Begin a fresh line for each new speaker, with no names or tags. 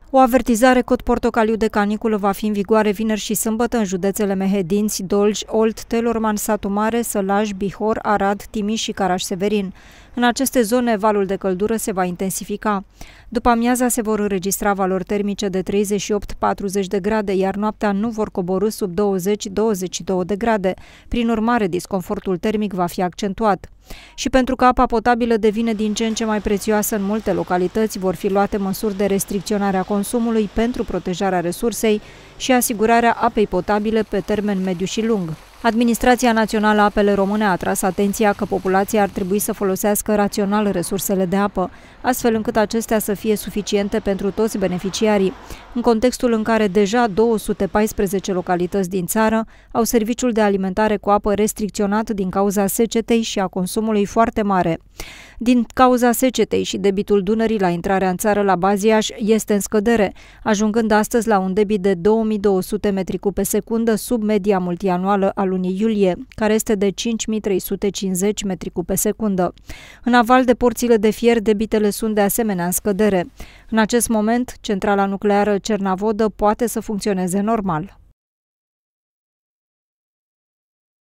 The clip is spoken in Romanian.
O avertizare cod portocaliu de caniculă va fi în vigoare vineri și sâmbătă în județele Mehedinți, Dolj, Olt, Telorman, Satu Mare, Sălaj, Bihor, Arad, Timiș și Caraș-Severin. În aceste zone, valul de căldură se va intensifica. După amiaza se vor înregistra valori termice de 38-40 de grade, iar noaptea nu vor coborî sub 20-22 de grade. Prin urmare, disconfortul termic va fi accentuat. Și pentru că apa potabilă devine din ce în ce mai prețioasă în multe localități, vor fi luate măsuri de restricționare a consumului pentru protejarea resursei și asigurarea apei potabile pe termen mediu și lung. Administrația Națională Apele Române a atras atenția că populația ar trebui să folosească rațional resursele de apă, astfel încât acestea să fie suficiente pentru toți beneficiarii, în contextul în care deja 214 localități din țară au serviciul de alimentare cu apă restricționat din cauza secetei și a consumului foarte mare. Din cauza secetei și debitul Dunării la intrarea în țară la Baziaș este în scădere, ajungând astăzi la un debit de 2200 metri cub pe secundă sub media multianuală a lunii iulie, care este de 5350 metri cub pe secundă. În aval de porțile de fier, debitele sunt de asemenea în scădere. În acest moment, centrala nucleară Cernavodă poate să funcționeze normal.